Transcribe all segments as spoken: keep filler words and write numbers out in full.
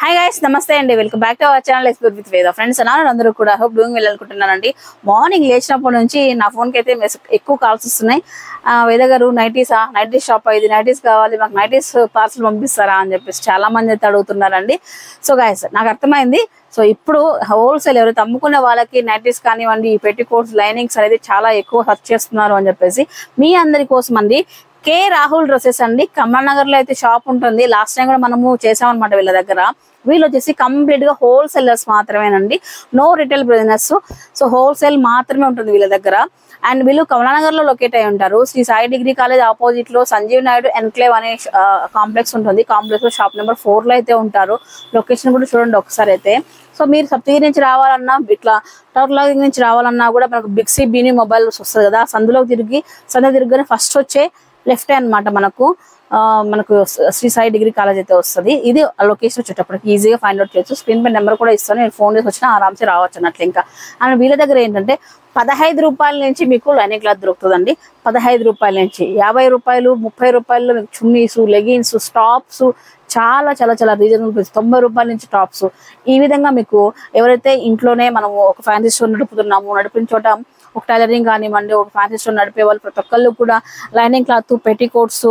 Hi guys, namaste and welcome back to our channel Explore with Veda. Friends, ನಾನು అందరూ కూడా hope doing well అనుకుంటున్నానండి. Morning లేచినప్పటి నుంచి నా ఫోన్ కి అయితే ఎక్కువ కాల్స్ వస్తున్నాయి. వేద గారు నైటీస్ ఆ నైటీస్ షాప్ ఇది నైటీస్ కావాలి, మాకు నైటీస్ పార్సల్ పంపిస్తారా అని చెప్పేసి చాలా మంది అయితే అడుగుతున్నారండి. సో గైస్, నాకు అర్థమైంది. సో ఇప్పుడు హోల్సేల్ ఎవరైతే అమ్ముకునే వాళ్ళకి నైటీస్ కానివ్వండి, ఈ పెట్టి కోట్స్ లైనింగ్స్ అనేది చాలా ఎక్కువ సర్చ్ చేస్తున్నారు అని చెప్పేసి మీ అందరి కోసం అండి కే రాహుల్ డ్రెస్సెస్ అండి. కమల్ నగర్ లో అయితే షాప్ ఉంటుంది. లాస్ట్ టైం కూడా మనము చేసామన్నమాట వీళ్ళ దగ్గర. వీళ్ళు వచ్చేసి కంప్లీట్ గా హోల్సేలర్స్ మాత్రమేనండి, no retail business. So wholesale మాత్రమే ఉంటుంది వీళ్ళ దగ్గర. అండ్ వీళ్ళు కమలానగర్ లో లొకేట్ అయి ఉంటారు. Sri Sai degree college opposite లో సంజీవ్ నాయుడు ఎన్క్లేవ్ అనే కాంప్లెక్స్ ఉంటుంది. కాంప్లెక్స్ లో షాప్ నెంబర్ ఫోర్ లో అయితే ఉంటారు. లొకేషన్ కూడా చూడండి ఒకసారి అయితే. సో మీరు సప్తగిరి నుంచి రావాలన్నా, ఇట్లా టౌర్లాగ్ నుంచి రావాలన్నా కూడా మనకు బిగ్సీ బీని మొబైల్స్ వస్తుంది కదా, సందులోకి తిరిగి సందు తిరిగినే ఫస్ట్ వచ్చే లెఫ్ట్ అనమాట మనకు మనకు శ్రీ సాయి డిగ్రీ కాలేజ్ అయితే వస్తుంది. ఇది లొకేషన్ వచ్చేటప్పటికి ఈజీగా ఫైండ్ అవుట్ చేయొచ్చు. స్క్రీన్ పై నెంబర్ కూడా ఇస్తాను, నేను ఫోన్ చేసి వచ్చినా ఆరామ్సే రావచ్చు అన్నట్లు. ఇంకా అండ్ వీళ్ళ దగ్గర ఏంటంటే పదహైదు రూపాయల నుంచి మీకు లైనింగ్ క్లాత్ దొరుకుతుందండి. పదహైదు రూపాయల నుంచి యాభై రూపాయలు ముప్పై రూపాయలు మీకు చున్నీస్, లెగిన్స్, టాప్స్ చాలా చాలా చాలా రీజనబుల్ ప్రైస్. తొంభై రూపాయల నుంచి టాప్స్. ఈ విధంగా మీకు ఎవరైతే ఇంట్లోనే మనము ఒక ఫ్యాన్సీ స్టోర్ నడుపుతున్నాము, నడిపిన చోట ఒక టైలరింగ్ కానివ్వండి, ఒక ఫ్యాన్సీ స్టోర్ నడిపే వాళ్ళు ప్రతి ఒక్కళ్ళు కూడా లైనింగ్ క్లాత్, పెట్టి కోట్స్,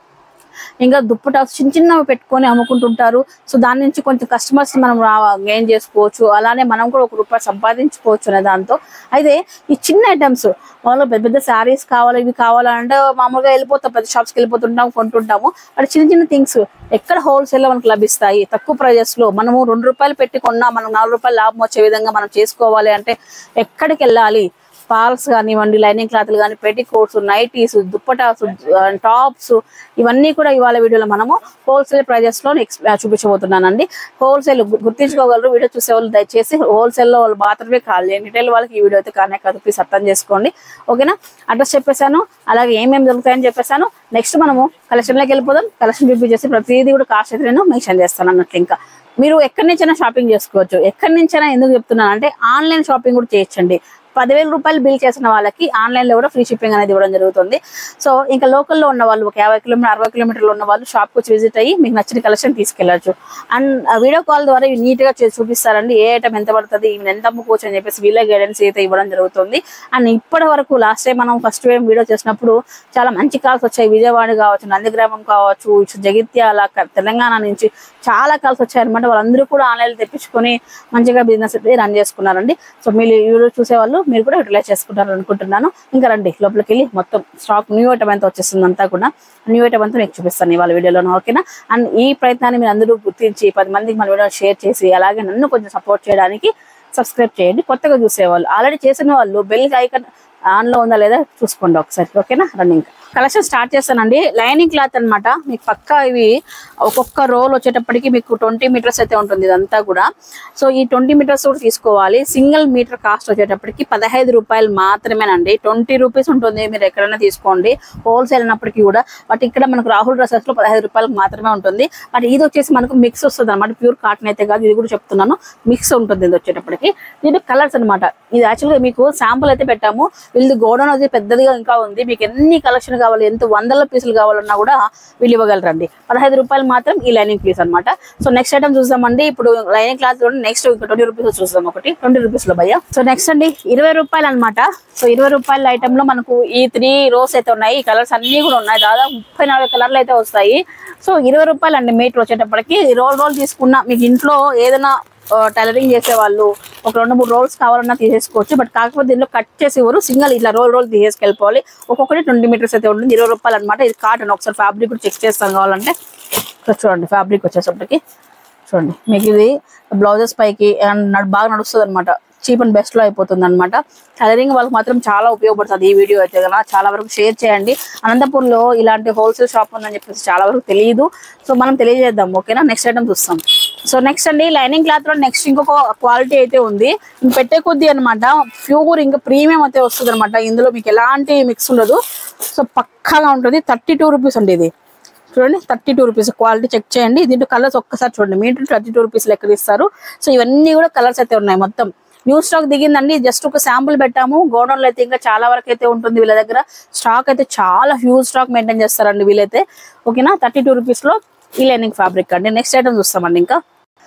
ఇంకా దుప్పటాస్ చిన్న చిన్నవి పెట్టుకొని అమ్ముకుంటుంటారు. సో దాని నుంచి కొంచెం కస్టమర్స్ మనం గెయిన్ చేసుకోవచ్చు, అలానే మనం కూడా ఒక రూపాయి సంపాదించుకోవచ్చు అనే దాంతో. అయితే ఈ చిన్న ఐటమ్స్ మామూలుగా పెద్ద పెద్ద శారీస్ కావాలి, ఇవి కావాలంటే మామూలుగా వెళ్ళిపోతాం, పెద్ద షాప్స్కి వెళ్ళిపోతుంటాం, కొంటుంటాము. అక్కడ చిన్న చిన్న థింగ్స్ ఎక్కడ హోల్సేల్లో మనకు లభిస్తాయి తక్కువ ప్రైజెస్ లో. మనము రెండు రూపాయలు పెట్టి కొన్నా మనం నాలుగు రూపాయలు లాభం వచ్చే విధంగా మనం చేసుకోవాలి అంటే ఎక్కడికి వెళ్ళాలి? పాల్స్ కానివ్వండి, లైనింగ్ క్లాత్లు కానీ, పెట్టి కోట్స్, నైటీస్, దుప్పటాస్, టాప్స్, ఇవన్నీ కూడా ఇవాళ వీడియోలో మనము హోల్సేల్ ప్రైజెస్ లో చూపించబోతున్నానండి. హోల్సేల్ గుర్తించుకోగలరు. వీడియో చూసే వాళ్ళు దయచేసి హోల్సేల్ లో వాళ్ళు మాత్రమే కాల్ చేయండి. రిటైల్ వాళ్ళకి ఈ వీడియో అయితే కానీ కాదు, ప్లీజ్ అర్థం చేసుకోండి. ఓకేనా? అడ్రస్ చెప్పేశాను, అలాగే ఏమేమి దొరుకుతాయని చెప్పేశాను. నెక్స్ట్ మనము కలెక్షన్ లోకి వెళ్ళిపోదాం. కలెక్షన్ చూపించేసి ప్రతిదీ కూడా కాస్ట్ అయితే నేను మెన్షన్ చేస్తాను అన్నట్లు. ఇంకా మీరు ఎక్కడి నుంచైనా షాపింగ్ చేసుకోవచ్చు. ఎక్కడి నుంచైనా ఎందుకు చెప్తున్నాను అంటే ఆన్లైన్ షాపింగ్ కూడా చేయొచ్చండి. పదివేల రూపాయలు బిల్ చేసిన వాళ్ళకి ఆన్లైన్ లో కూడా ఫ్రీ షిప్పింగ్ అనేది ఇవ్వడం జరుగుతుంది. సో ఇంకా లోకల్లో ఉన్న వాళ్ళు ఒక యాభై కిలోమీటర్ అరవై కిలోమీటర్లు ఉన్న వాళ్ళు షాప్కి వచ్చి విజిట్ అయ్యి మీకు నచ్చిన కలెక్షన్ తీసుకెళ్లొచ్చు. అండ్ వీడియో కాల్ ద్వారా ఇవి నీట్ గా చూపిస్తారండి. ఏ ఐటమ్ ఎంత పడుతుంది, ఇవి ఎంత అమ్ముకోవచ్చు అని చెప్పేసి వీళ్ళ గైడెన్స్ అయితే ఇవ్వడం జరుగుతుంది. అండ్ ఇప్పటి వరకు లాస్ట్ టైం మనం ఫస్ట్ టైం వీడియో చేసినప్పుడు చాలా మంచి కాల్స్ వచ్చాయి. విజయవాడ కావచ్చు, నందిగ్రామం కావచ్చు, జగిత్యాల, తెలంగాణ నుంచి చాలా కాల్స్ వచ్చాయన్నమాట. వాళ్ళందరూ కూడా ఆన్లైన్ తెప్పించుకొని మంచిగా బిజినెస్ అయితే రన్ చేసుకున్నారండి. సో మీరు వీడియో చూసే వాళ్ళు మీరు కూడా యూటిలైజ్ చేసుకుంటారు అనుకుంటున్నాను. ఇంకా రండి లోపలికి వెళ్ళి మొత్తం స్టాక్ న్యూ ఐటమ్ ఎంత వచ్చేస్తుంది అంతా కూడా న్యూ ఐటమ్ అంతా మీకు చూపిస్తాను ఇవాళ వీడియోలో. ఓకేనా? అండ్ ఈ ప్రయత్నాన్ని మీరు అందరూ గుర్తించి పది మందికి మన వీడియో షేర్ చేసి అలాగే నన్ను కొంచెం సపోర్ట్ చేయడానికి సబ్స్క్రైబ్ చేయండి. కొత్తగా చూసేవాళ్ళు, ఆల్రెడీ చేసిన వాళ్ళు బెల్ ఐకాన్ ఆన్ లో ఉందా లేదా చూసుకోండి ఒకసారి. ఓకేనా? రన్నింగ్ కలెక్షన్ స్టార్ట్ చేస్తానండి. లైనింగ్ క్లాత్ అనమాట. మీకు పక్కా ఇవి ఒక్కొక్క రోల్ వచ్చేటప్పటికి మీకు ట్వంటీ మీటర్స్ అయితే ఉంటుంది ఇదంతా కూడా. సో ఈ ట్వంటీ మీటర్స్ కూడా తీసుకోవాలి. సింగిల్ మీటర్ కాస్ట్ వచ్చేటప్పటికి పదహైదు రూపాయలు మాత్రమేనండి. ట్వంటీ రూపీస్ ఉంటుంది, మీరు ఎక్కడైనా తీసుకోండి హోల్సేల్ అన్నప్పటికీ కూడా. బట్ ఇక్కడ మనకు రాహుల్ డ్రెస్సెస్ లో పదహైదు రూపాయలకు మాత్రమే ఉంటుంది. బట్ ఇది వచ్చేసి మనకు మిక్స్ వస్తుంది అనమాట. ప్యూర్ కాటన్ అయితే కాదు, ఇది కూడా చెప్తున్నాను, మిక్స్ ఉంటుంది ఇది వచ్చేటప్పటికి. ఇది కలర్స్ అనమాట. ఇది యాక్చువల్గా మీకు శాంపుల్ అయితే పెట్టాము. వీళ్ళది గోడౌన్ అది పెద్దదిగా ఇంకా ఉంది. మీకు ఎన్ని కలెక్షన్ కావాలి, ఎంత వందల పీసులు కావాలన్నా కూడా వీళ్ళు ఇవ్వగలరండి. పదహైదు రూపాయలు మాత్రం ఈ లైనింగ్ పీస్ అనమాట. సో నెక్స్ట్ ఐటమ్ చూద్దామండి. ఇప్పుడు లైనింగ్ క్లాత్ కూడా నెక్స్ట్ ఇంకా ట్వంటీ రూపీస్ చూద్దాం. ఒకటి ట్వంటీ రూపీస్ లో భయ్య. సో నెక్స్ట్ అండి ఇరవై రూపాయలు అనమాట. సో ఇరవై రూపాయల ఐటమ్ లో మనకు ఈ త్రీ రోస్ అయితే ఉన్నాయి. ఈ కలర్స్ అన్ని కూడా ఉన్నాయి. దాదాపు ముప్పై నాలుగు కలర్లు అయితే వస్తాయి. సో ఇరవై రూపాయలు అండి మీటర్ వచ్చేటప్పటికి. రోల్ రోల్ తీసుకున్న మీకు ఇంట్లో ఏదైనా టైలరింగ్ చేసే వాళ్ళు ఒక రెండు మూడు రోల్స్ కావాలన్నా తీసేసుకోవచ్చు. బట్ కాకపోతే దీనిలో కట్ చేసి ఇవ్వరు, సింగల్ ఇట్లా రోల్ రోల్ తీసేసుకెళ్ళిపోవాలి. ఒక్కొక్కటి ట్వంటీ మీటర్స్ అయితే ఉంటుంది. ఇరవై రూపాయలు అనమాట. ఇది కాటన్. ఒకసారి ఫ్యాబ్రిక్ కూడా చెక్ చేస్తాం కావాలంటే. చూడండి ఫ్యాబ్రిక్ వచ్చేసరికి చూడండి. మీకు ఇది బ్లౌజెస్ పైకి బాగా నడుస్తుంది అనమాట. చీప్ అండ్ బెస్ట్ లో అయిపోతుంది అనమాట. టైలరింగ్ వాళ్ళకి మాత్రం చాలా ఉపయోగపడుతుంది ఈ వీడియో అయితే కదా. చాలా వరకు షేర్ చేయండి. అనంతపూర్ లో ఇలాంటి హోల్సేల్ షాప్ ఉందని చెప్పేసి చాలా వరకు తెలియదు. సో మనం తెలియజేద్దాం. ఓకేనా? నెక్స్ట్ ఐటమ్ చూస్తాం. సో నెక్స్ట్ అండి లైనింగ్ క్లాత్ లో నెక్స్ట్ ఇంకొక క్వాలిటీ అయితే ఉంది. పెట్టే కొద్ది అనమాట. ప్యూర్ ఇంకా ప్రీమియం అయితే వస్తుంది అనమాట. ఇందులో మీకు ఎలాంటి మిక్స్ ఉండదు. సో పక్కాగా ఉంటుంది. థర్టీ టూ రూపీస్ అండి ఇది. చూడండి thirty two rupees quality check చేయండి. దీంట్లో కలర్స్ ఒక్కసారి చూడండి. మీటర్ థర్టీ టూ రూపీస్ లెక్క ఇస్తారు. సో ఇవన్నీ కూడా కలర్స్ అయితే ఉన్నాయి. మొత్తం న్యూ స్టాక్ దిగిందండి. జస్ట్ ఒక శాంపుల్ పెట్టాము. గోడౌన్ లో అయితే ఇంకా చాలా వరకు అయితే ఉంటుంది వీళ్ళ దగ్గర. స్టాక్ అయితే చాలా హ్యూజ్ స్టాక్ మెయింటైన్ చేస్తారండి వీళ్ళైతే. ఓకేనా? థర్టీ టూ రూపీస్ లో ఈ లైనింగ్ ఫ్యాబ్రిక్ అండి. నెక్స్ట్ ఐటమ్ చూస్తామండి. ఇంకా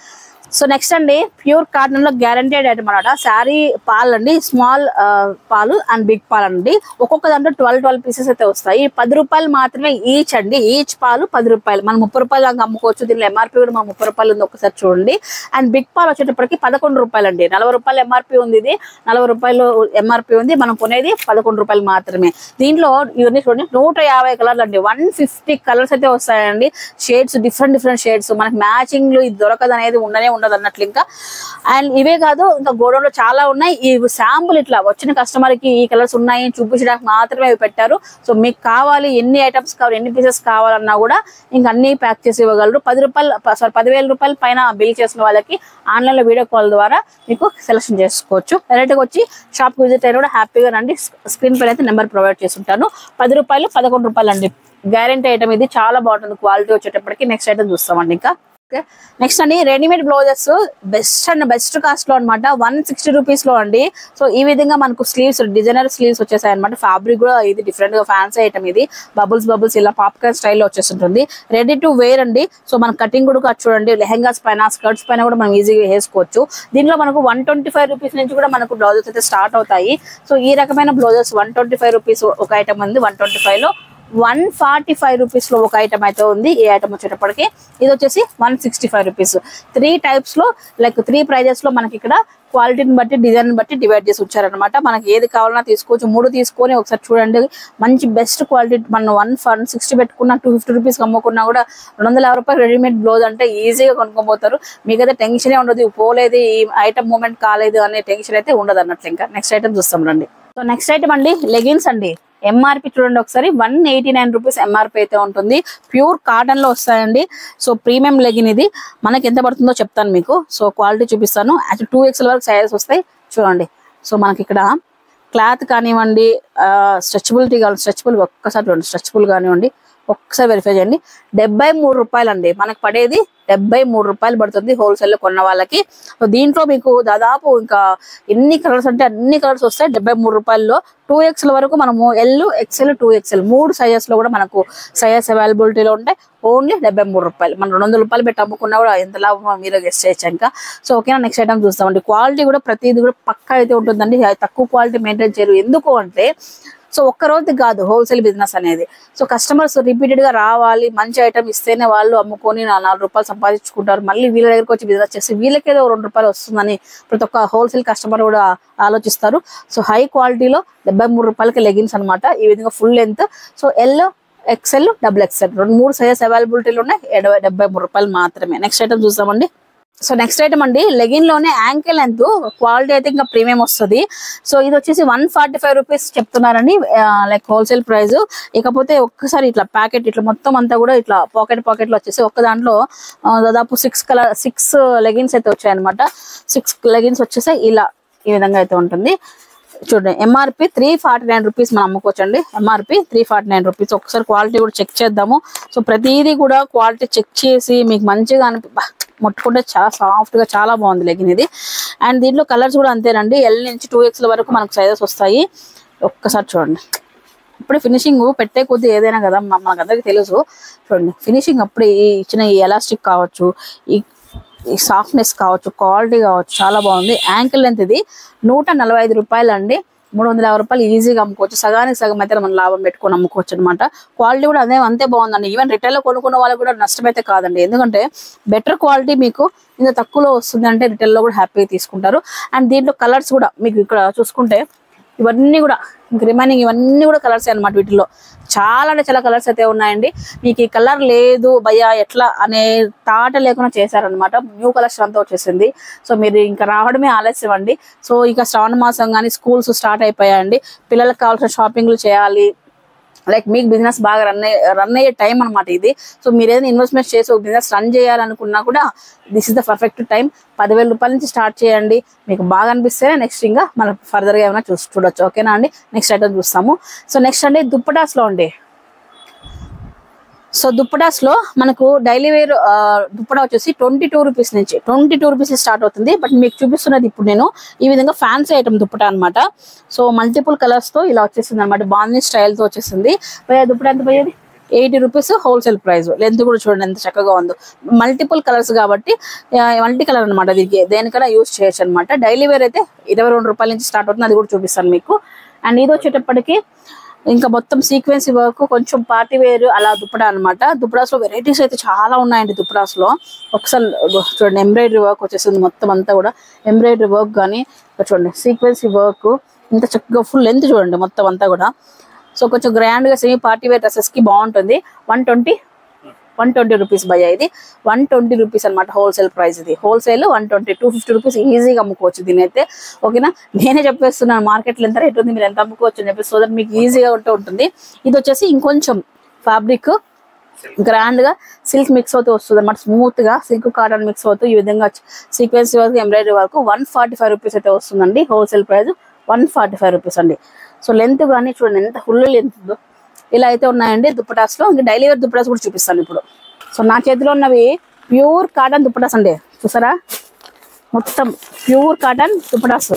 సో నెక్స్ట్ అండి ప్యూర్ కాటన్ లో గ్యారంటెడ్ ఐటమ్ అనమాట. శారీ పాలు అండి, స్మాల్ పాలు అండ్ బిగ్ పాలు అండి. ఒక్కొక్క దాంట్లో ట్వెల్వ్ ట్వెల్వ్ పీసెస్ అయితే వస్తాయి. పది రూపాయలు మాత్రమే ఈచ్ అండి. ఈచ్ పాలు పది రూపాయలు. మనం ముప్పై రూపాయలు దాకా అమ్ముకోవచ్చు. దీనిలో ఎంఆర్పీ కూడా మనం ముప్పై రూపాయలు ఉంది, ఒకసారి చూడండి. అండ్ బిగ్ పాలు వచ్చేటప్పటికి పదకొండు రూపాయలు అండి. నలభై రూపాయలు ఎంఆర్పీ ఉంది, ఇది నలభై రూపాయలు ఎంఆర్పీ ఉంది. మనం కొనేది పదకొండు రూపాయలు మాత్రమే. దీంట్లో ఇవన్నీ చూడండి నూట యాభై కలర్లు అండి. వన్ ఫిఫ్టీ కలర్స్ అయితే వస్తాయండి. Shades different different shades. మనకి మ్యాచింగ్ లో ఇది దొరకదు అనేది ఉండనే ఉండదు అన్నట్లు. ఇంకా అండ్ ఇవే కాదు, ఇంకా గోడౌన్ లో చాలా ఉన్నాయి. ఈ శాంపుల్ ఇట్లా వచ్చిన కస్టమర్ కి ఈ కలర్స్ ఉన్నాయి చూపించడానికి మాత్రమే ఇవి పెట్టారు. సో మీకు కావాలి ఎన్ని ఐటమ్స్ కావాలి, ఎన్ని పీసెస్ కావాలన్నా కూడా ఇంకా అన్ని ప్యాక్ చేసి ఇవ్వగలరు. పది రూపాయలు సారీ పదివేల రూపాయల పైన బిల్ చేసిన వాళ్ళకి ఆన్లైన్ లో వీడియో కాల్ ద్వారా మీకు సెలెక్షన్ చేసుకోవచ్చు. డైరెక్ట్ గా వచ్చి షాప్ విజిట్ అయినా కూడా హ్యాపీగా రండి. స్క్రీన్ పైన అయితే నెంబర్ ప్రొవైడ్ చేసి ఉంటాను. పది రూపాయలు పదకొండు రూపాయలు అండి. గ్యారెంటీ ఐటమ్ ఇది, చాలా బాగుంటుంది క్వాలిటీ వచ్చేటప్పటికి. నెక్స్ట్ ఐటమ్ చూస్తామండి. ఇంకా నెక్స్ట్ అండి readymade blouses best and best cost లో అనమాట. వన్ సిక్స్టీ రూపీస్ లో అండి. సో ఈ విధంగా మనకు స్లీవ్స్ డిజైనర్ స్లీవ్స్ వచ్చేసాయి అనమాట. ఫ్యాబ్రిక్ కూడా ఇది డిఫరెంట్ గా ఫ్యాన్సీ ఐటమ్ ఇది. బబుల్స్ బబుల్స్ ఇలా పాప్కార్న్ స్టైల్లో వచ్చేస్తుంటుంది. రెడీ టు వేర్ అండి. సో మన కటింగ్ కూడా చూడండి, లెహెంగాస్ పైన స్కర్ట్స్ పైన కూడా మనం ఈజీగా వేసుకోవచ్చు. దీనిలో మనకు వన్ ట్వంటీ ఫైవ్ రూపీస్ నుంచి కూడా మనకు బ్లౌజెస్ అయితే స్టార్ట్ అవుతాయి. సో ఈ రకమైన blouses one twenty five rupees ఒక ఐటమ్ ఉంది. వన్ ట్వంటీ ఫైవ్ లో వన్ ఫార్టీ ఫైవ్ రూపీస్ లో ఒక ఐటమ్ అయితే ఉంది. ఈ ఐటమ్ వచ్చేటప్పటికి ఇది వచ్చేసి one sixty five rupees. Three types లో లైక్ త్రీ ప్రైజెస్ లో మనకి ఇక్కడ క్వాలిటీని బట్టి డిజైన్ బట్టి డివైడ్ చేసి వచ్చారనమాట. మనకి ఏది కావాలన్నా తీసుకోవచ్చు. మూడు తీసుకొని ఒకసారి చూడండి, మంచి బెస్ట్ క్వాలిటీ. మనం వన్ వన్ సిక్స్టీ పెట్టుకున్నా టూ ఫిఫ్టీ రూపీస్ అమ్ముకున్నా కూడా రెండు వందల యాభై రూపాయలు రెడీమేడ్ బ్లౌజ్ అంటే ఈజీగా కొనుక్కోబోతారు. మీకైతే టెన్షనే ఉండదు, పోలేదు ఈ ఐటమ్ మూమెంట్ కాలేదు అనే టెన్షన్ అయితే ఉండదు అన్నట్లు. ఇంకా నెక్స్ట్ ఐటమ్ చూస్తాం రండి. సో నెక్స్ట్ ఐటమ్ అండి లెగిన్స్ అండి. ఎంఆర్పి చూడండి ఒకసారి, one eighty nine rupees MRP అయితే ఉంటుంది. ప్యూర్ కాటన్ లో వస్తాయండి. సో ప్రీమియం లెగిన్ ఇది. మనకి ఎంత పడుతుందో చెప్తాను మీకు. సో క్వాలిటీ చూపిస్తాను. యాక్చువల్ టూ ఎక్స్ఎల్ వరకు సైజెస్ వస్తాయి చూడండి. సో మనకి ఇక్కడ క్లాత్ కానివ్వండి, స్ట్రెచబిలిటీ కావాలి, స్ట్రెచబుల్ ఒక్కసారి చూడండి, స్ట్రెచబుల్ కానివ్వండి ఒక్కసారి వెరిఫై చేయండి. డెబ్బై మూడు రూపాయలు అండి. మనకు పడేది డెబ్బై మూడు రూపాయలు పడుతుంది హోల్సేల్ లో కొన్న వాళ్ళకి. సో దీంట్లో మీకు దాదాపు ఇంకా ఎన్ని కలర్స్ అంటే అన్ని కలర్స్ వస్తాయి డెబ్బై మూడు రూపాయల్లో. టూ ఎక్స్ఎల్ వరకు మనము ఎల్ ఎక్స్ఎల్ టూ ఎక్స్ఎల్ మూడు సైజెస్ లో కూడా మనకు సైజెస్ అవైలబిలిటీలో ఉంటాయి. ఓన్లీ డెబ్బై మూడు రూపాయలు. మనం రెండు వందల రూపాయలు పెట్టి అమ్ముకున్నా కూడా ఎంత లాభం మీరు గెస్ట్ చేయొచ్చు. ఇంకా సో ఓకేనా. నెక్స్ట్ ఐటమ్ చూస్తామండి. క్వాలిటీ కూడా ప్రతిదీ కూడా పక్కా అయితే ఉంటుందండి. తక్కువ క్వాలిటీ మెయింటైన్ చేయరు. ఎందుకు అంటే సో ఒక్క రోజు కాదు హోల్సేల్ బిజినెస్ అనేది. సో కస్టమర్స్ రిపీటెడ్ గా రావాలి, మంచి ఐటమ్ ఇస్తేనే వాళ్ళు అమ్ముకొని నాలుగు రూపాయలు సంపాదించుకుంటారు. మళ్ళీ వీళ్ళ దగ్గరకు వచ్చి బిజినెస్ చేసి వీళ్ళకేదో రెండు రూపాయలు వస్తుందని ప్రతి ఒక్క హోల్సేల్ కస్టమర్ కూడా ఆలోచిస్తారు. సో హై క్వాలిటీలో డెబ్బై మూడు రూపాయలకి లెగిన్స్ అనమాట. ఈ విధంగా full length. So L XL double XL రెండు మూడు సైజెస్ అవైలబిలిటీలో ఉన్నాయి. డెబ్బై మూడు రూపాయలు మాత్రమే. నెక్స్ట్ ఐటమ్ చూస్తామండి. సో నెక్స్ట్ ఐటమ్ అండి లెగిన్ లోనే యాంకిల్ లెంత్ క్వాలిటీ అయితే ఇంకా ప్రీమియం వస్తుంది. సో ఇది వచ్చేసి వన్ ఫార్టీ ఫైవ్ రూపీస్ చెప్తున్నారండి లైక్ హోల్సేల్ ప్రైస్. ఇకపోతే ఒక్కసారి ఇట్లా ప్యాకెట్ ఇట్లా మొత్తం అంతా కూడా ఇట్లా పాకెట్ పాకెట్ లో వచ్చేసి ఒక్క దాంట్లో దాదాపు సిక్స్ కలర్ సిక్స్ లెగిన్స్ అయితే వచ్చాయన్నమాట. సిక్స్ లెగిన్స్ వచ్చేసి ఇలా ఈ విధంగా అయితే ఉంటుంది. చూడండి MRP three forty nine rupees మనం అమ్ముకోవచ్చు అండి. MRP three forty nine rupees. ఒకసారి క్వాలిటీ కూడా చెక్ చేద్దాము. సో ప్రతిదీ కూడా క్వాలిటీ చెక్ చేసి మీకు మంచిగా అనిపి ముట్టుకుంటే చాలా సాఫ్ట్ గా చాలా బాగుంది లెగిన్ ఇది. అండ్ దీంట్లో కలర్స్ కూడా అంతేనండి. ఎల్ నుంచి టూ ఎక్స్ల వరకు మనకు సైజెస్ వస్తాయి. ఒక్కసారి చూడండి. ఇప్పుడు ఫినిషింగ్ పెట్టే కొద్ది ఏదైనా కదా మనకు అందరికి తెలుసు. చూడండి ఫినిషింగ్ అప్పుడే ఇచ్చిన ఈ ఎలాస్టిక్ కావచ్చు, ఈ ఈ సాఫ్ట్నెస్ కావచ్చు, క్వాలిటీ కావచ్చు చాలా బాగుంది. యాంకిల్ లెంత్ ఇది నూట నలభై ఐదు రూపాయలు అండి. మూడు వందల యాభై రూపాయలు ఈజీగా అమ్ముకోవచ్చు. సగానికి సగం అయితే మనం లాభం పెట్టుకొని అమ్ముకోవచ్చు అనమాట. క్వాలిటీ కూడా అదే అంతే బాగుందండి. ఈవెన్ రిటైల్లో కొనుక్కున్న వాళ్ళకి కూడా నష్టం అయితే కాదండి. ఎందుకంటే బెటర్ క్వాలిటీ మీకు ఇంత తక్కువలో వస్తుంది అంటే రిటైల్లో కూడా హ్యాపీగా తీసుకుంటారు. అండ్ దీంట్లో కలర్స్ కూడా మీకు ఇక్కడ చూసుకుంటే ఇవన్నీ కూడా ఇంక రిమైనింగ్ ఇవన్నీ కూడా కలర్స్ అనమాట. వీటిలో చాలా అంటే చాలా కలర్స్ అయితే ఉన్నాయండి. మీకు ఈ కలర్ లేదు భయ్యా ఎట్లా అనే తాట లేకుండా చేశారనమాట. న్యూ కలెక్షన్ అంతా వచ్చేసింది. సో మీరు ఇంకా రావడమే ఆలస్యం అండి. సో ఇక శ్రావణ మాసం కానీ స్కూల్స్ స్టార్ట్ అయిపోయాయండి. పిల్లలకు కావాల్సిన షాపింగ్లు చేయాలి, లైక్ మీకు బిజినెస్ బాగా రన్ అయ్యే రన్ అయ్యే టైం అనమాట ఇది. సో మీరు ఏదైనా ఇన్వెస్ట్మెంట్ చేసి ఒక బిజినెస్ రన్ చేయాలనుకున్నా కూడా this is the perfect time. పదివేల రూపాయల నుంచి స్టార్ట్ చేయండి. మీకు బాగా అనిపిస్తే నెక్స్ట్ ఇంకా మనం ఫర్దర్గా ఏమైనా చూసి చూడొచ్చు. ఓకేనా అండి. నెక్స్ట్ ఐటమ్ చూస్తాము. సో నెక్స్ట్ అండి దుప్పటాస్లో అండి. సో దుప్పటాస్ లో మనకు డైలీ వేర్ దుప్పటా వచ్చేసి ట్వంటీ టూ రూపీస్ నుంచి ట్వంటీ టూ రూపీస్ స్టార్ట్ అవుతుంది. బట్ మీకు చూపిస్తున్నది ఇప్పుడు నేను ఈ విధంగా ఫ్యాన్సీ ఐటమ్ దుప్పటా అనమాట. సో మల్టిపుల్ కలర్స్ తో ఇలా వచ్చేసింది అనమాట. బాందీ స్టైల్ తో వచ్చేసింది. దుప్పటా ఎంత పోయేది eighty rupees wholesale price. Length కూడా చూడండి ఎంత చక్కగా ఉందో. మల్టిపుల్ కలర్స్ కాబట్టి మల్టీ కలర్ అనమాట. దీనికి దేనికైనా యూజ్ చేయొచ్చు అనమాట. డైలీ వేర్ అయితే ఇరవై రెండు రూపాయల నుంచి స్టార్ట్ అవుతుంది, అది కూడా చూపిస్తాను మీకు. అండ్ ఇది వచ్చేటప్పటికి ఇంకా మొత్తం సీక్వెన్సీ వర్క్, కొంచెం పార్టీ వేర్ అలా దుప్పడా అనమాట. దుప్పడాస్ లో వెరైటీస్ అయితే చాలా ఉన్నాయండి. దుప్పడాస్ లో ఒకసారి చూడండి, ఎంబ్రాయిడరీ వర్క్ వచ్చేసింది మొత్తం అంతా కూడా. ఎంబ్రాయిడరీ వర్క్ కానీ చూడండి, సీక్వెన్సీ వర్క్ ఇంత చక్కగా ఫుల్ లెంత్ చూడండి మొత్తం అంతా కూడా. సో కొంచెం గ్రాండ్ గా సెమీ పార్టీ వేర్ డ్రెస్సెస్ కి బాగుంటుంది. One twenty one twenty rupees భయ్యా, ఇది వన్ ట్వంటీ రూపీస్ అనమాట హోల్సేల్ ప్రైస్. ఇది wholesale one twenty two fifty rupees ఈజీగా అమ్ముకోవచ్చు దీని అయితే. ఓకేనా, నేనే చెప్పేస్తున్నాను మార్కెట్లో ఎంత రేట్ ఉంది, మీరు ఎంత అమ్ముకోవచ్చు అని చెప్పేసి, సో దట్ మీకు ఈజీగా ఉంటూ ఉంటుంది. ఇది వచ్చేసి ఇంకొంచెం ఫ్యాబ్రిక్ గ్రాండ్ గా సిల్క్ మిక్స్ అవుతూ వస్తుంది అనమాట. స్మూత్ గా సిల్క్ కాటన్ మిక్స్ అవుతూ ఈ విధంగా sequence work, embroidery work one forty five rupees అయితే వస్తుందండి. Wholesale price one forty five rupees అండి. సో లెంత్ కానీ చూడండి ఎంత ఫుల్ లెంత్ ఉందో. ఇలా అయితే ఉన్నాయండి దుప్పటాస్ లో. ఇంకా డైలీ వేర్ దుప్పటాస్ కూడా చూపిస్తాను ఇప్పుడు. సో నా చేతిలో ఉన్నవి ప్యూర్ కాటన్ దుప్పటాస్ అండి. చూసారా, మొత్తం ప్యూర్ కాటన్ దుప్పటాస్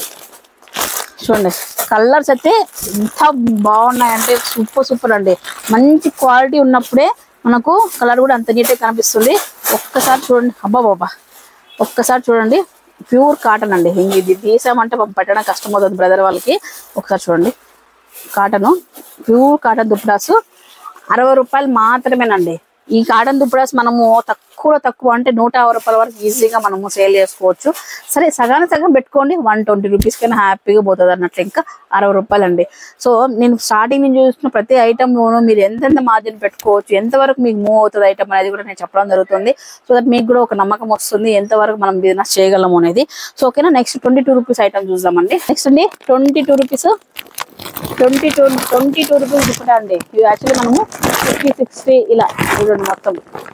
చూడండి. కలర్స్ అయితే ఎంత బాగున్నాయంటే సూపర్ సూపర్ అండి. మంచి క్వాలిటీ ఉన్నప్పుడే మనకు కలర్ కూడా అంత నీట్గా కనిపిస్తుంది. ఒక్కసారి చూడండి, అబ్బా బాబా ఒక్కసారి చూడండి, ప్యూర్ కాటన్ అండి. ఇది తీసామంటే పెట్టడం కష్టం అవుతుంది బ్రదర్ వాళ్ళకి. ఒకసారి చూడండి, కాటన్ ప్యూర్ కాటన్ దుప్పటాస్ అరవై రూపాయలు మాత్రమేనండి. ఈ కాటన్ దుప్పటాస్ మనము తక్కువ తక్కువ అంటే నూట యాభై రూపాయల వరకు ఈజీగా మనము సేల్ చేసుకోవచ్చు. సరే సగానికి సగం పెట్టుకోండి, వన్ ట్వంటీ రూపీస్ కైనా హ్యాపీగా పోతుంది అన్నట్లు. ఇంకా అరవై రూపాయలు అండి. సో నేను స్టార్టింగ్ నుంచి చూస్తున్న ప్రతి ఐటమ్లోనూ మీరు ఎంతెంత మార్జిన్ పెట్టుకోవచ్చు, ఎంతవరకు మీకు మూవ్ అవుతుంది ఐటమ్ అనేది కూడా నేను చెప్పడం జరుగుతుంది. సో దట్ మీకు కూడా ఒక నమ్మకం వస్తుంది ఎంతవరకు మనం బిజినెస్ చేయగలము అనేది. సో ఓకేనా, next twenty two rupees item చూద్దామండి. నెక్స్ట్ అండి twenty two rupees twenty two twenty two rupees dupatta అండి. ఇవి యాక్చువల్లీ మనము ఫిఫ్టీ సిక్స్టీ ఇలా చూడండి మొత్తం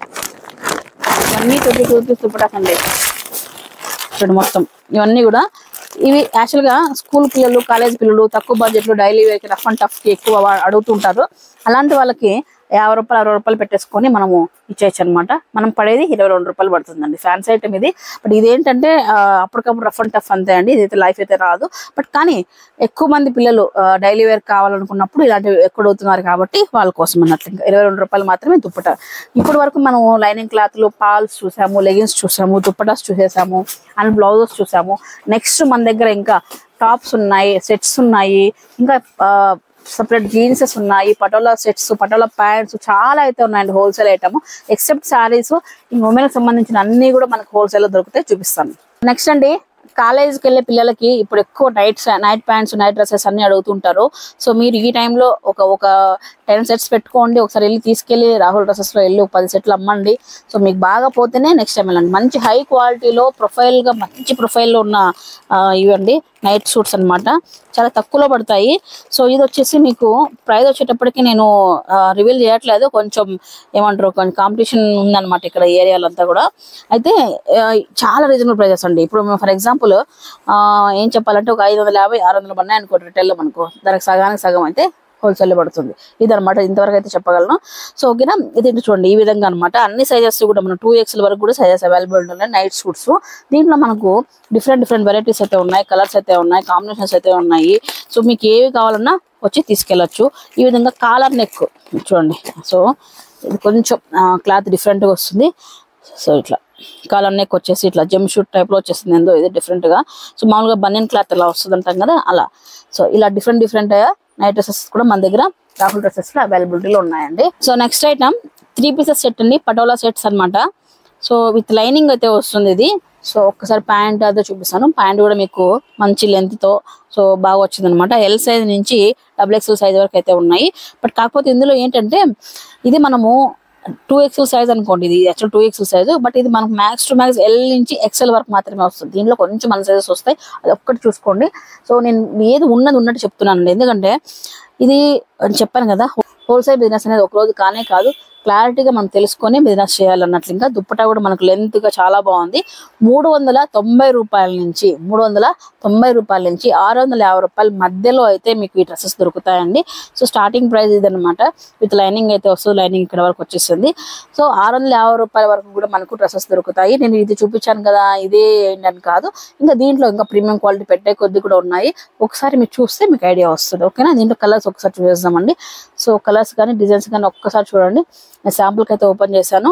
ఇవన్నీ ట్వంటీ టూ రూపీస్ దుప్పటాస్ అండి. చూడండి మొత్తం ఇవన్నీ కూడా ఇవి యాక్చువల్గా స్కూల్ పిల్లలు, కాలేజ్ పిల్లలు, తక్కువ బడ్జెట్లో డైలీ వేర్కి రఫ్ అండ్ టఫ్కి ఎక్కువ అడుగుతుంటారు. అలాంటి వాళ్ళకి యాభై రూపాయలు అరవై రూపాయలు పెట్టేసుకొని మనము ఇచ్చేయచ్చు అనమాట. మనం పడేది ఇరవై రెండు రూపాయలు పడుతుందండి. ఫ్యాన్సీ ఐటమ్ ఇది. బట్ ఇదేంటంటే అప్పటికప్పుడు రఫ్ అండ్ టఫ్ అంతే అండి. ఇదైతే లైఫ్ అయితే రాదు. బట్ కానీ ఎక్కువ మంది పిల్లలు డైలీ వేర్ కావాలనుకున్నప్పుడు ఇలాంటివి ఎక్కువ అవుతున్నారు కాబట్టి వాళ్ళ కోసం అన్నట్లు. ఇంకా ఇరవై రెండు రూపాయలు మాత్రమే దుప్పట. ఇప్పటి వరకు మనం లైనింగ్ క్లాత్లు, పాల్స్ చూసాము, లెగిన్స్ చూసాము, దుప్పటాస్ చూసేసాము, అండ్ బ్లౌజెస్ చూసాము. నెక్స్ట్ మన దగ్గర ఇంకా టాప్స్ ఉన్నాయి, సెట్స్ ఉన్నాయి, ఇంకా సపరేట్ జీన్సెస్ ఉన్నాయి, పటోలా సెట్స్, పటోలా ప్యాంట్స్ చాలా అయితే ఉన్నాయండి హోల్సేల్ ఐటమ్. ఎక్సెప్ట్ శారీస్, ఈ ఉమెన్ కి సంబంధించిన అన్ని కూడా మనకు హోల్సేల్ లో దొరుకుతాయి, చూపిస్తాను. నెక్స్ట్ అండి, కాలేజ్కి వెళ్ళే పిల్లలకి ఇప్పుడు ఎక్కువ night night pants, night dresses అన్ని అడుగుతుంటారు. సో మీరు ఈ టైంలో ఒక ఒక టెన్ సెట్స్ పెట్టుకోండి. ఒకసారి వెళ్ళి తీసుకెళ్ళి రాహుల్ డ్రెస్సెస్లో వెళ్ళి ఒక పది సెట్లు అమ్మండి. సో మీకు బాగా పోతేనే నెక్స్ట్ టైం వెళ్ళండి. మంచి హై క్వాలిటీలో ప్రొఫైల్గా మంచి ప్రొఫైల్లో ఉన్న ఇవండి నైట్ సూట్స్ అనమాట. చాలా తక్కువలో పడతాయి. సో ఇది వచ్చేసి మీకు ప్రైస్ వచ్చేటప్పటికి నేను రివీల్ చేయట్లేదు, కొంచెం ఏమంటారు కొంచెం కాంపిటీషన్ ఉందన్నమాట ఇక్కడ ఏరియాలో అంతా కూడా. అయితే చాలా రీజనబుల్ ప్రైజెస్ అండి. ఇప్పుడు ఫర్ ఎగ్జాంపుల్ ఏం చెప్పాలంటే ఒక ఐదు వందల యాభై ఆరు వందలు పడినాయి అనుకో రిటైల్లో మనకు, దానికి సగానికి సగం అయితే హోల్సేల్ పడుతుంది. ఇదనమాట ఇంతవరకు అయితే చెప్పగలను. సో ఓకేనా, ఇది చూడండి ఈ విధంగా అనమాట. అన్ని సైజెస్ కూడా మనం టూ ఎక్స్ఎల్ వరకు కూడా సైజెస్ అవైలబుల్ ఉన్నాయి నైట్ సూట్స్. దీంట్లో మనకు డిఫరెంట్ డిఫరెంట్ వెరైటీస్ అయితే ఉన్నాయి, కలర్స్ అయితే ఉన్నాయి, కాంబినేషన్స్ అయితే ఉన్నాయి. సో మీకు ఏవి కావాలన్నా వచ్చి తీసుకెళ్ళచ్చు. ఈ విధంగా కాలర్ నెక్ చూడండి. సో ఇది కొంచెం క్లాత్ డిఫరెంట్గా వస్తుంది. సో ఇట్లా కాలర్ నెక్ వచ్చేసి ఇట్లా జెమ్ షూట్ టైప్లో వచ్చేసింది ఏందో ఇది డిఫరెంట్గా. సో మామూలుగా బనియన్ క్లాత్ ఎలా వస్తుంది అంటాం కదా అలా. సో ఇలా డిఫరెంట్ డిఫరెంట్ నైట్ డ్రెస్సెస్ కూడా మన దగ్గర రాహుల్ డ్రెస్సెస్ లో అవైలబిలిటీలో ఉన్నాయండి. So next item three pieces set అండి, పటోలా సెట్స్ అనమాట. సో విత్ లైనింగ్ అయితే వస్తుంది ఇది. సో ఒక్కసారి ప్యాంట్ అదే చూపిస్తాను. ప్యాంట్ కూడా మీకు మంచి లెంత్ తో సో బాగా వచ్చింది అనమాట. ఎల్ సైజ్ నుంచి డబుల్ ఎక్స్ఎల్ సైజ్ వరకు అయితే ఉన్నాయి. బట్ కాకపోతే ఇందులో ఏంటంటే ఇది మనము టూ ఎక్స్ఎల్ సైజ్ అనుకోండి, ఇది actual two XL size. But ఇది మనకు మ్యాక్స్ టు మ్యాక్స్ ఎల్ నుంచి ఎక్స్ఎల్ వరకు మాత్రమే వస్తుంది. దీనిలో కొంచెం మన సైజెస్ వస్తాయి, అది ఒక్కటి చూసుకోండి. సో నేను ఏది ఉన్నది ఉన్నట్టు చెప్తున్నానండి, ఎందుకంటే ఇది చెప్పాను కదా హోల్సేల్ బిజినెస్ అనేది ఒక రోజు కానే కాదు, క్లారిటీగా మనం తెలుసుకొని బిజినెస్ చేయాలన్నట్లు. ఇంకా దుప్పటా కూడా మనకు లెంత్ గా చాలా బాగుంది. మూడు వందల తొంభై రూపాయల నుంచి మూడు వందల తొంభై రూపాయల నుంచి ఆరు వందల యాభై రూపాయల మధ్యలో అయితే మీకు ఈ డ్రెస్సెస్ దొరుకుతాయండి. సో స్టార్టింగ్ ప్రైస్ ఇదనమాట. విత్ లైనింగ్ అయితే వస్తుంది, లైనింగ్ ఇక్కడ వరకు వచ్చేస్తుంది. సో ఆరు వందల యాభై రూపాయల వరకు కూడా మనకు డ్రెస్సెస్ దొరుకుతాయి. నేను ఇది చూపించాను కదా, ఇదే ఏంటని కాదు, ఇంకా దీంట్లో ఇంకా ప్రీమియం క్వాలిటీ పెట్టే కొద్ది కూడా ఉన్నాయి. ఒకసారి మీరు చూస్తే మీకు ఐడియా వస్తుంది. ఓకేనా, దీంట్లో కలర్స్ ఒకసారి చూసేద్దామండి. సో కలర్స్ కానీ డిజైన్స్ కానీ ఒక్కసారి చూడండి. నేను శాంపుల్కి అయితే ఓపెన్ చేశాను.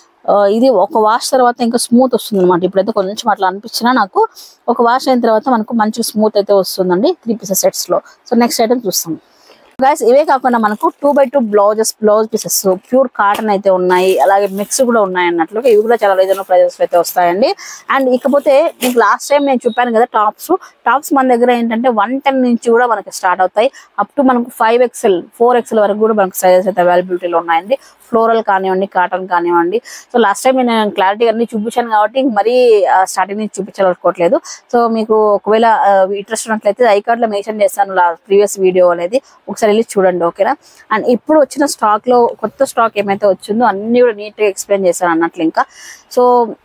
ఇది ఒక వాష్ తర్వాత ఇంకా స్మూత్ వస్తుంది అనమాట. ఇప్పుడైతే కొంచెం అట్లా అనిపించినా నాకు ఒక వాష్ అయిన తర్వాత మనకు మంచి స్మూత్ అయితే వస్తుందండి త్రీ పీసెస్ సెట్స్ లో. సో నెక్స్ట్ ఐటమ్ చూస్తాం గైస్. ఇవే కాకుండా మనకు two by two blouses blouse pieces pure cotton అయితే ఉన్నాయి, అలాగే మిక్స్ కూడా ఉన్నాయి అన్నట్లు. ఇవి కూడా చాలా రీజనబుల్ ప్రైజెస్ అయితే వస్తాయండి. అండ్ ఇకపోతే మీకు లాస్ట్ టైం నేను చెప్పాను కదా టాప్స్ టాప్స్ మన దగ్గర ఏంటంటే వన్ టెన్ నుంచి కూడా మనకి స్టార్ట్ అవుతాయి. అప్ టు మనకు ఫైవ్ ఎక్స్ఎల్ ఫోర్ ఎక్స్ఎల్ వరకు కూడా మనకు సైజెస్ అయితే అవైలబిలిటీలో ఉన్నాయండి. ఫ్లోరల్ కానివ్వండి, కాటన్ కానివ్వండి. సో లాస్ట్ టైం నేను క్లారిటీ అన్ని చూపించాను కాబట్టి మరీ స్టార్టింగ్ నుంచి చూపించాలనుకోవట్లేదు. సో మీకు ఒకవేళ ఇంట్రెస్ట్ ఉన్నట్లయితే ఐ కార్డ్ లో మెన్షన్ చేస్తాను ప్రీవియస్ వీడియో అనేది, ఒకసారి వెళ్ళి చూడండి. ఓకేనా. అండ్ ఇప్పుడు వచ్చిన స్టాక్ లో కొత్త స్టాక్ ఏమైతే వచ్చిందో అన్ని కూడా నీట్ గా ఎక్స్ప్లెయిన్ చేశాను అన్నట్లు. ఇంకా సో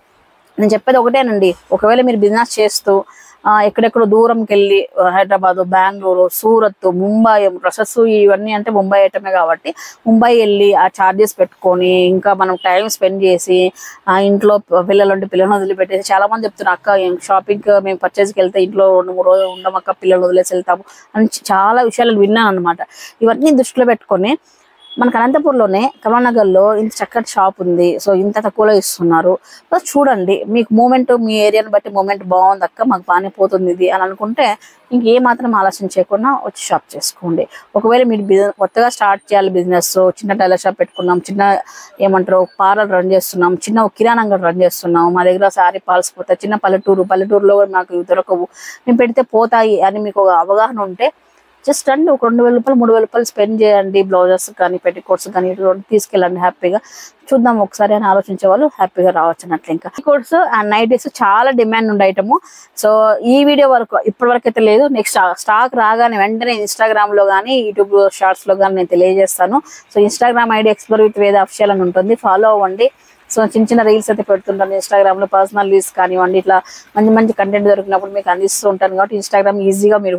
నేను చెప్పేది ఒకటేనండి, ఒకవేళ మీరు బిజినెస్ చేస్తూ ఎక్కడెక్కడో దూరంకి వెళ్ళి హైదరాబాద్, బెంగళూరు, సూరత్, ముంబై డ్రెస్సెస్ ఇవన్నీ అంటే ముంబై ఐటమే కాబట్టి ముంబై వెళ్ళి ఆ ఛార్జెస్ పెట్టుకొని ఇంకా మనం టైం స్పెండ్ చేసి ఆ ఇంట్లో పిల్లలు ఉంటే పిల్లలను వదిలిపెట్టేసి చాలా మంది చెప్తున్నారు అక్క షాపింగ్ మేము పర్చేస్కి వెళ్తే ఇంట్లో రెండు మూడు రోజులు ఉండమక్క పిల్లలు వదిలేసి వెళ్తాము అని చాలా విషయాలు విన్నాను అనమాట. ఇవన్నీ దృష్టిలో పెట్టుకొని మనకు అనంతపూర్లోనే కమలానగర్లో ఇంత చక్కటి షాప్ ఉంది. సో ఇంత తక్కువలో ఇస్తున్నారు. బస్ చూడండి, మీకు మూమెంట్ మీ ఏరియాని బట్టి మూమెంట్ బాగుంది అక్క మాకు బాగానే పోతుంది ఇది అని అనుకుంటే ఇంకే మాత్రం ఆలోచన చేయకుండా వచ్చి షాప్ చేసుకోండి. ఒకవేళ మీరు బిజినెస్ కొత్తగా స్టార్ట్ చేయాలి, బిజినెస్ చిన్న టైలర్ షాప్ పెట్టుకున్నాం, చిన్న ఏమంటారు పార్లర్ రన్ చేస్తున్నాం, చిన్న కిరాణా అంగడి రన్ చేస్తున్నాం, మా దగ్గర సారీ పాల్స్ పోతాయి, చిన్న పల్లెటూరు పల్లెటూరులో మాకు దొరకవు, మేము పెడితే పోతాయి అని మీకు ఒక అవగాహన ఉంటే జస్ట్ రండి, ఒక రెండు వేల రూపాయలు మూడు వేల రూపాయలు స్పెండ్ చేయండి. బ్లౌజెస్ కానీ పెట్టికోట్స్ కానీ తీసుకెళ్ళండి, హ్యాపీగా చూద్దాం ఒకసారి అని ఆలోచించే వాళ్ళు హ్యాపీగా రావచ్చు అన్నట్లు. ఇంకా కోట్స్ అండ్ నైటీస్ చాలా డిమాండ్ ఉండే ఐటమ్. సో ఈ వీడియో వరకు ఇప్పటి వరకు అయితే లేదు. నెక్స్ట్ స్టాక్ రాగానే వెంటనే ఇన్స్టాగ్రామ్ లో కానీ యూట్యూబ్ షార్ట్స్ లో కానీ నేను తెలియజేస్తాను. So Instagram ID explore with Veda official అని ఉంటుంది, ఫాలో అవ్వండి. సో చిన్న చిన్న రీల్స్ అయితే పెడుతుంటాను ఇన్స్టాగ్రామ్ లో, పర్సనల్ రీల్స్ కానివ్వండి, ఇట్లా మంచి మంచి కంటెంట్ దొరికినప్పుడు మీకు అందిస్తూ ఉంటాను కాబట్టి ఇన్స్టాగ్రామ్ ఈజీగా మీరు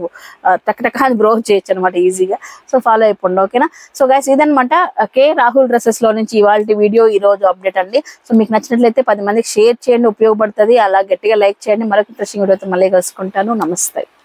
టక్ అని గ్రో చేయొచ్చు అనమాట ఈజీగా. సో ఫాలో అయిపోండి. ఓకేనా. సో గైస్ ఇదనమాట కే రాహుల్ డ్రెస్సెస్ లో నుంచి ఇవాళ వీడియో, ఈ రోజు అప్డేట్ అండి. సో మీకు నచ్చినట్లయితే పది మందికి షేర్ చేయండి, ఉపయోగపడుతుంది. అలా గట్టిగా లైక్ చేయండి. మరొక ఇంట్రెస్టింగ్ వీడియోతో మళ్ళీ కలుసుకుంటాను. నమస్తే.